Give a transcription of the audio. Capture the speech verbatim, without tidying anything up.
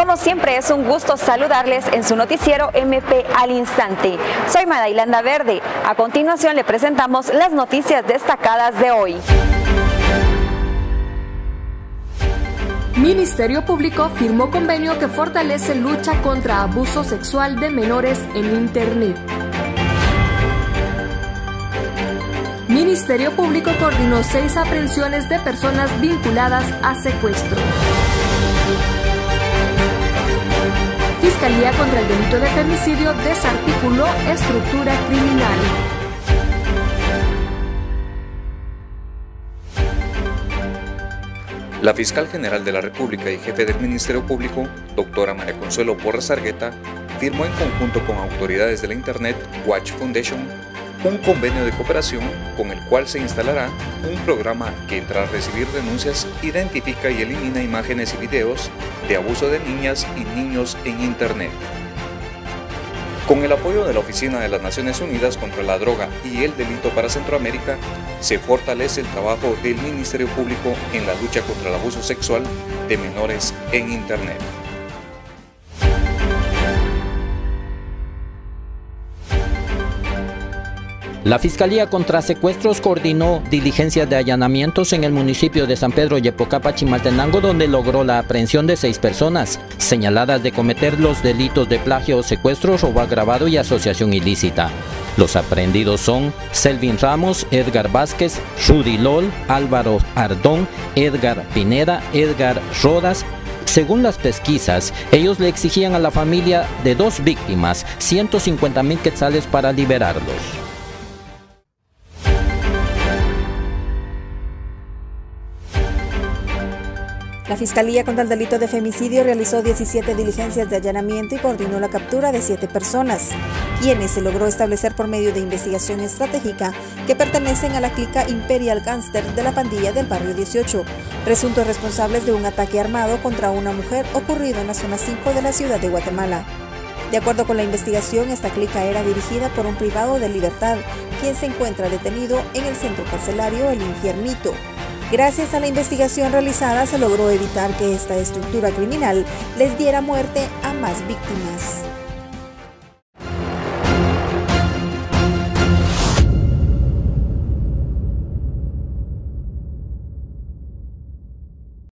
Como siempre es un gusto saludarles en su noticiero M P al instante. Soy Madailanda Verde. A continuación le presentamos las noticias destacadas de hoy. Ministerio Público firmó convenio que fortalece lucha contra abuso sexual de menores en Internet. Ministerio Público coordinó seis aprehensiones de personas vinculadas a secuestro. Fiscalía contra el delito de femicidio desarticuló estructura criminal. La fiscal general de la República y jefe del Ministerio Público, doctora María Consuelo Porras Argueta, firmó en conjunto con autoridades de la Internet Watch Foundation un convenio de cooperación con el cual se instalará un programa que, tras recibir denuncias, identifica y elimina imágenes y videos de abuso de niñas y niños en Internet. Con el apoyo de la Oficina de las Naciones Unidas contra la Droga y el Delito para Centroamérica, se fortalece el trabajo del Ministerio Público en la lucha contra el abuso sexual de menores en Internet. La Fiscalía contra Secuestros coordinó diligencias de allanamientos en el municipio de San Pedro Yepocapa, Chimaltenango, donde logró la aprehensión de seis personas señaladas de cometer los delitos de plagio o secuestro, robo agravado y asociación ilícita. Los aprehendidos son Selvin Ramos, Edgar Vázquez, Rudy Lol, Álvaro Ardón, Edgar Pineda, Edgar Rodas. Según las pesquisas, ellos le exigían a la familia de dos víctimas ciento cincuenta mil quetzales para liberarlos. La Fiscalía contra el delito de femicidio realizó diecisiete diligencias de allanamiento y coordinó la captura de siete personas, quienes se logró establecer por medio de investigación estratégica que pertenecen a la clica Imperial Gangster de la pandilla del barrio dieciocho, presuntos responsables de un ataque armado contra una mujer ocurrido en la zona cinco de la ciudad de Guatemala. De acuerdo con la investigación, esta clica era dirigida por un privado de libertad, quien se encuentra detenido en el centro carcelario El Infiernito. Gracias a la investigación realizada se logró evitar que esta estructura criminal les diera muerte a más víctimas.